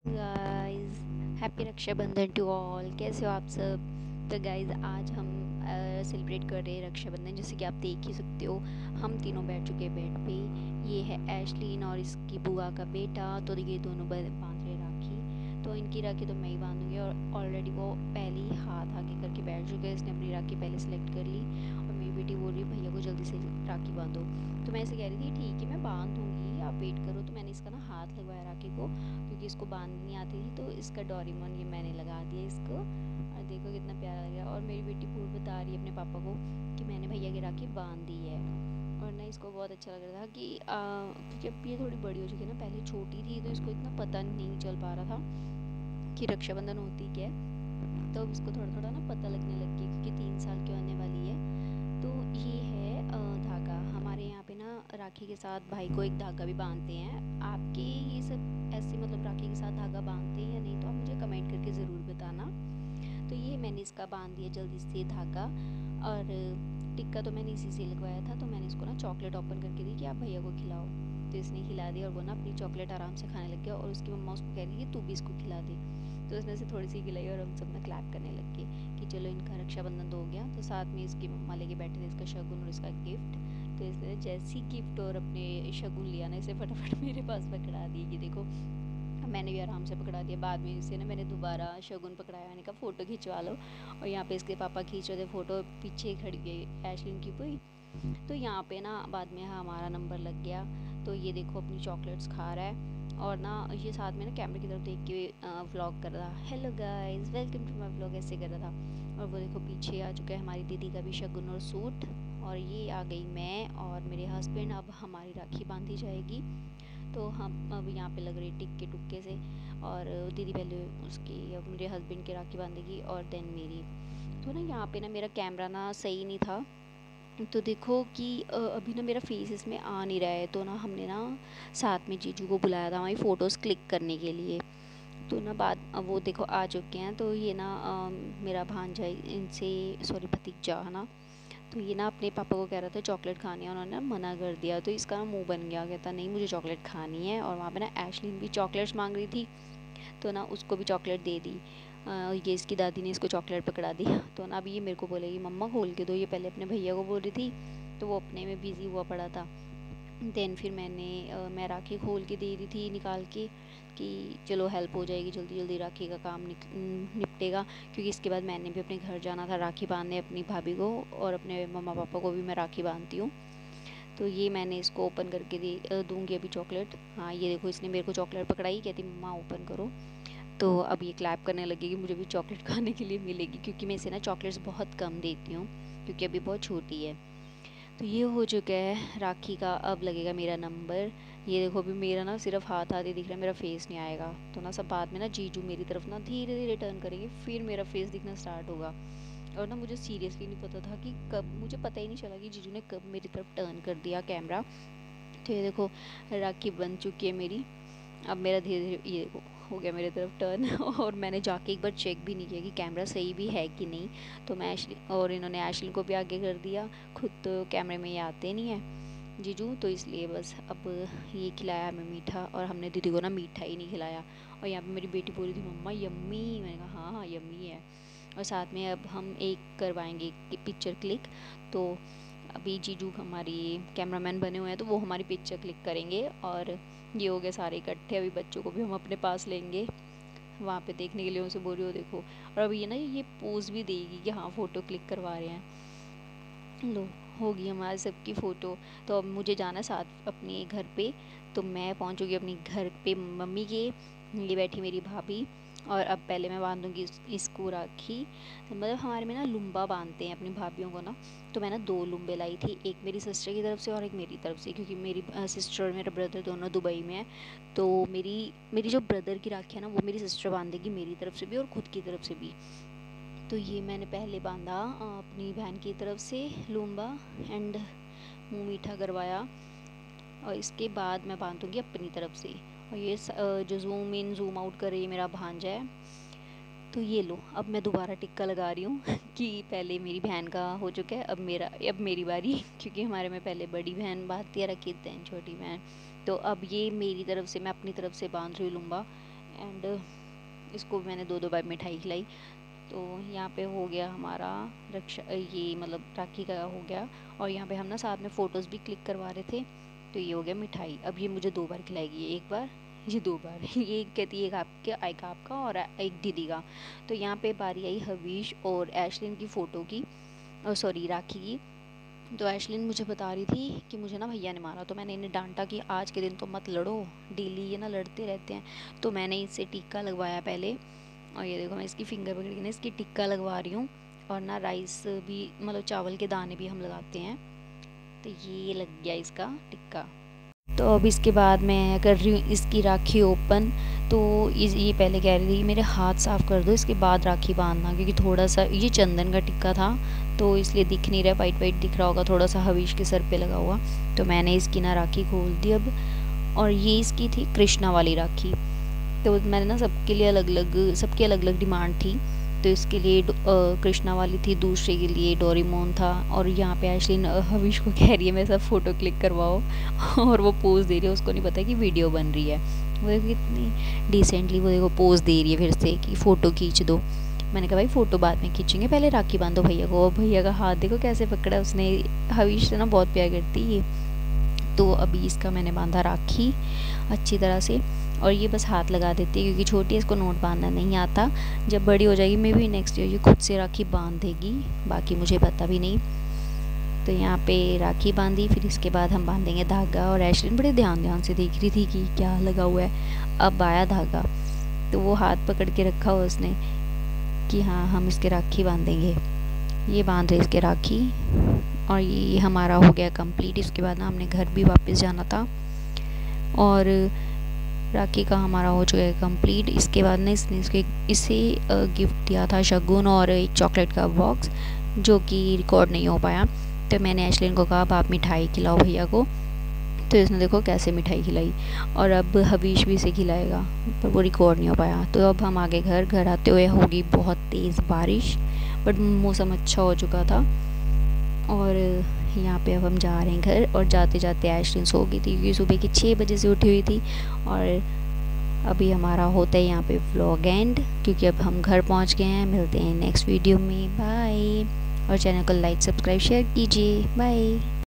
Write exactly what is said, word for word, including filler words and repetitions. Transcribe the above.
Guys, happy Rakshabandhan to all. कैसे हो आप सब? तो गाइस, आज हम सेलिब्रेट कर रहे हैं रक्षाबंधन। जैसे कि आप देख ही सकते हो, हम तीनों बैठ चुके हैं बेड पे। ये है ऐशलिन और इसकी बुआ का बेटा। तो ये दोनों ब- बांध रहे हैं राखी। तो इनकी राखी तो मैं ही बांधूंगी, और ऑलरेडी वो पहले ही हाथ आगे करके बैठ चुके हैं। इसने अपनी राखी पहले सेलेक्ट कर ली, और मेरी बेटी बोल रही है भैया को जल्दी से राखी बांधो। तो मैं ऐसे कह रही थी ठीक है मैं बांध दूंगी, आप वेट करो। तो मैंने इसका ना हाथ लगवाया राखी को, क्योंकि इसको बांधनी आती थी। तो इसका डोरेमोन ये मैंने लगा दिया इसको, और देखो कितना प्यारा लग रहा है। और मेरी बेटी पूर बता रही है अपने पापा को कि मैंने भैया की राखी बांध दी है। और ना इसको बहुत अच्छा लग रहा था कि आ, जब ये थोड़ी बड़ी हो चुकी है ना, पहले छोटी थी तो इसको इतना पता नहीं चल पा रहा था कि रक्षाबंधन होती क्या है। तो अब इसको थोड़ा थोड़ा ना पता लगने लग गया, क्योंकि तीन साल की होने वाली है। तो ये है अ, धागा। हमारे यहाँ पे ना राखी के साथ भाई को एक धागा भी बांधते हैं। आपके ये सब ऐसे मतलब राखी के साथ धागा बांधते हैं या नहीं, तो आप मुझे कमेंट करके ज़रूर बताना। तो ये मैंने इसका बांध दिया जल्दी से धागा। और टिक्का तो मैंने इसी से लगवाया था। तो मैंने इसको ना चॉकलेट ओपन करके दी कि आप भैया को खिलाओ। तो इसने खिला दी, और वो ना अपनी चॉकलेट आराम से खाने लग गया। और उसकी मम्मा उसको कह रही है तू भी इसको खिला दे। तो उसने से थोड़ी सी खिलाई, और हम सब ना क्लैप करने लग गए कि चलो इनका रक्षाबंधन तो हो गया। तो साथ में इसकी मम्मा लेके बैठे थे इसका शगुन और इसका गिफ्ट। तो इसने जैसे ही गिफ्ट और अपने शगुन लिया ना, इसे फटाफट मेरे पास पकड़ा दी कि देखो। मैंने भी आराम से पकड़ा दिया। बाद में इसे ना मैंने दोबारा शगुन पकड़ाया, मैंने कहा फ़ोटो खिंचवा लो। और यहाँ पे इसके पापा खींच रहे थे फ़ोटो, पीछे खड़ी गई ऐशलिन की हुई। तो यहाँ पे ना बाद में हमारा नंबर लग गया। तो ये देखो अपनी चॉकलेट्स खा रहा है, और ना ये साथ में ना कैमरे की तरफ देख के व्लॉग कर रहा था, hello guys welcome to my vlog, ऐसे कर रहा था। और वो देखो पीछे आ चुका है हमारी दीदी का भी शगुन और सूट। और ये आ गई मैं और मेरे हस्बैंड। अब हमारी राखी बांधी जाएगी। तो हम अब यहाँ पे लग रही टिक्के टुक्के से। और दीदी पहले उसकी अब मेरे हस्बैंड की राखी बांधेगी, और देन मेरी। तो ना यहाँ पे ना मेरा कैमरा ना सही नहीं था। तो देखो कि अ, अभी ना मेरा फेस इसमें आ नहीं रहा है। तो ना हमने ना साथ में जीजू को बुलाया था हमारी फ़ोटोज़ क्लिक करने के लिए। तो ना बाद अब वो देखो आ चुके हैं। तो ये ना अ, मेरा भांजा इनसे, सॉरी भतीजा है ना। तो ये ना अपने पापा को कह रहा था चॉकलेट खानी है, उन्होंने ना मना कर दिया। तो इसका ना मुंह बन गया, कहता नहीं मुझे चॉकलेट खानी है। और वहाँ पे ना ऐशलिन भी चॉकलेट्स मांग रही थी। तो ना उसको भी चॉकलेट दे दी। अ, ये इसकी दादी ने इसको चॉकलेट पकड़ा दी। तो ना अभी ये मेरे को बोलेगी मम्मा खोल के दो। ये पहले अपने भैया को बोल रही थी, तो वो अपने में बिज़ी हुआ पड़ा था। देन फिर मैंने अ, मैं राखी खोल के दे रही थी निकाल के, कि चलो हेल्प हो जाएगी, जल्दी जल्दी राखी का काम निक निपटेगा। क्योंकि इसके बाद मैंने भी अपने घर जाना था राखी बांधने अपनी भाभी को, और अपने मम्मा पापा को भी मैं राखी बांधती हूँ। तो ये मैंने इसको ओपन करके दे दूँगी अभी चॉकलेट। हाँ ये देखो इसने मेरे को चॉकलेट पकड़ाई, कहती मम्मा ओपन करो। तो अब ये क्लैप करने लगेगी, मुझे भी चॉकलेट खाने के लिए मिलेगी। क्योंकि मैं इसे ना चॉकलेट्स बहुत कम देती हूँ, क्योंकि अभी बहुत छोटी है। तो ये हो चुका है राखी का, अब लगेगा मेरा नंबर। ये देखो अभी मेरा ना सिर्फ हाथ हाथ ही दिख रहा है, मेरा फेस नहीं आएगा। तो ना सब बाद में ना जीजू मेरी तरफ ना धीरे धीरे टर्न करेंगे, फिर मेरा फेस दिखना स्टार्ट होगा। और ना मुझे सीरियसली नहीं पता था कि कब, मुझे पता ही नहीं चला कि जीजू ने कब मेरी तरफ टर्न कर दिया कैमरा। तो ये देखो राखी बन चुकी है मेरी। अब मेरा धीरे धीरे ये देखो हो गया मेरे तरफ टर्न। और मैंने जाके एक बार चेक भी नहीं किया कि कैमरा सही भी है कि नहीं। तो मैं ऐशली और इन्होंने ऐशली को भी आगे कर दिया, खुद तो कैमरे में ये आते नहीं है जीजू। तो इसलिए बस अब ये खिलाया हमें मीठा, और हमने दीदी को ना मीठा ही नहीं खिलाया। और यहाँ पे मेरी बेटी बोल रही थी मम्मा यम्मी, मैंने कहा हाँ हाँ यम्मी है। और साथ में अब हम एक करवाएंगे पिक्चर क्लिक। तो अभी जीजू हमारी कैमरामैन बने हुए हैं, तो वो हमारी पिक्चर क्लिक करेंगे। और ये हो गए सारे इकट्ठे। अभी बच्चों को भी हम अपने पास लेंगे वहाँ पे देखने के लिए, उनसे बोल रही हो देखो। और अभी ये ना ये पोज भी देगी कि हाँ फ़ोटो क्लिक करवा रहे हैं। लो होगी हमारे सबकी फ़ोटो। तो अब मुझे जाना है साथ अपने घर पे। तो मैं पहुँचूँगी अपने घर पे मम्मी के। ये बैठी मेरी भाभी। और अब पहले मैं बांधूंगी इस, इसको राखी। मतलब हमारे में ना लुम्बा बांधते हैं अपनी भाभीियों को ना। तो मैं ना दो लुम्बे लाई थी, एक मेरी सिस्टर की तरफ से और एक मेरी तरफ से, क्योंकि मेरी सिस्टर और मेरा ब्रदर दोनों दुबई में है। तो मेरी मेरी जो ब्रदर की राखी है ना, वो मेरी सिस्टर बांधेगी मेरी तरफ से भी और ख़ुद की तरफ से भी। तो ये मैंने पहले बांधा अ, अपनी बहन की तरफ से लूम्बा, एंड मुंह मीठा करवाया। और इसके बाद मैं बांधूंगी अपनी तरफ से। और ये स- अ, जो जूम इन जूम आउट कर रही है मेरा भांजा है। तो ये लो अब मैं दोबारा टिक्का लगा रही हूँ कि पहले मेरी बहन का हो चुका है, अब मेरा अब मेरी बारी। क्योंकि हमारे में पहले बड़ी बहन बांधती है रखी, दैन छोटी बहन। तो अब ये मेरी तरफ से मैं अपनी तरफ से बांध रही हूँ लूम्बा। एंड इसको मैंने दो दो बार मिठाई खिलाई। तो यहाँ पे हो गया हमारा रक्षा, ये मतलब राखी का हो गया। और यहाँ पे हम ना साथ में फ़ोटोज़ भी क्लिक करवा रहे थे। तो ये हो गया मिठाई। अब ये मुझे दो बार खिलाएगी, एक बार, ये दो बार। ये कहती है एक आपके, एक आपका और एक दीदी का। तो यहाँ पे बारी आई हवीश और ऐशलिन की फ़ोटो की, और सॉरी राखी की। तो ऐशलिन मुझे बता रही थी कि मुझे ना भैया ने मारा। तो मैंने इन्हें डांटा कि आज के दिन तो मत लड़ो, डेली ये ना लड़ते रहते हैं। तो मैंने इससे टिक्का लगवाया पहले, और ये देखो मैं इसकी फिंगर पकड़ के ना इसकी टिक्का लगवा रही हूँ। और ना राइस भी, मतलब चावल के दाने भी हम लगाते हैं। तो ये लग गया इसका टिक्का। तो अब इसके बाद मैं कर रही हूँ इसकी राखी ओपन। तो ये पहले कह रही थी मेरे हाथ साफ़ कर दो, इसके बाद राखी बांधना, क्योंकि थोड़ा सा ये चंदन का टिक्का था तो इसलिए दिख नहीं रहा, वाइट वाइट दिख रहा होगा थोड़ा सा हवीश के सर पे लगा हुआ। तो मैंने इसकी ना राखी खोल दी अब। और ये इसकी थी कृष्णा वाली राखी। तो मैंने ना सबके लिए अलग अलग, सबकी अलग अलग डिमांड थी। तो इसके लिए कृष्णा वाली थी, दूसरे के लिए डोरेमोन था। और यहाँ पे ऐशलिन हवीश को कह रही है मेरे साथ फ़ोटो क्लिक करवाओ, और वो पोज़ दे रही है। उसको नहीं पता कि वीडियो बन रही है। वो कितनी डिसेंटली वो देखो पोज़ दे रही है फिर से कि फ़ोटो खींच दो। मैंने कहा भाई फ़ोटो बाद में खींचेंगे, पहले राखी बांधो भैया को। भैया का हाथ देखो कैसे पकड़ा उसने। हवीश से ना बहुत प्यार करती है। तो अभी इसका मैंने बांधा राखी अच्छी तरह से। और ये बस हाथ लगा देती है क्योंकि छोटी है, इसको नोट बांधना नहीं आता। जब बड़ी हो जाएगी मे भी नेक्स्ट ईयर ये खुद से राखी बांध देगी, बाकी मुझे पता भी नहीं। तो यहाँ पे राखी बांधी, फिर इसके बाद हम बांधेंगे धागा। और ऐशलिन बड़े ध्यान ध्यान से देख रही थी कि क्या लगा हुआ है। अब आया धागा तो वो हाथ पकड़ के रखा हुआ उसने कि हाँ हम इसके राखी बांधेंगे। ये बांध रहे इसके राखी। और ये हमारा हो गया कंप्लीट। इसके बाद ना हमने घर भी वापस जाना था, और राखी का हमारा हो चुका है कंप्लीट। इसके बाद ना इसने इसके इसे गिफ्ट दिया था शगुन और एक चॉकलेट का बॉक्स, जो कि रिकॉर्ड नहीं हो पाया। तो मैंने ऐशलिन को कहा अब आप मिठाई खिलाओ भैया को। तो इसने देखो कैसे मिठाई खिलाई, और अब हवीश भी इसे खिलाएगा, पर वो रिकॉर्ड नहीं हो पाया। तो अब हम आगे घर घर आते हुए होगी बहुत तेज़ बारिश, बट मौसम अच्छा हो चुका था। और यहाँ पे अब हम जा रहे हैं घर। और जाते जाते ऐशलिन सो गई थी क्योंकि सुबह की छः बजे से उठी हुई थी। और अभी हमारा होता है यहाँ पे व्लॉग एंड, क्योंकि अब हम घर पहुँच गए हैं। मिलते हैं नेक्स्ट वीडियो में, बाय। और चैनल को लाइक सब्सक्राइब शेयर कीजिए, बाय।